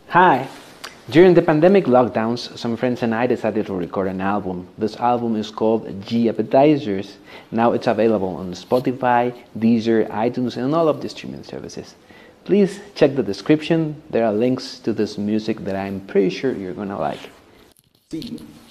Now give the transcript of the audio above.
Hi! During the pandemic lockdowns, some friends and I decided to record an album. This album is called G-Appetizers. Now it's available on Spotify, Deezer, iTunes, and all of the streaming services. Please check the description. There are links to this music that I'm pretty sure you're gonna like. See you.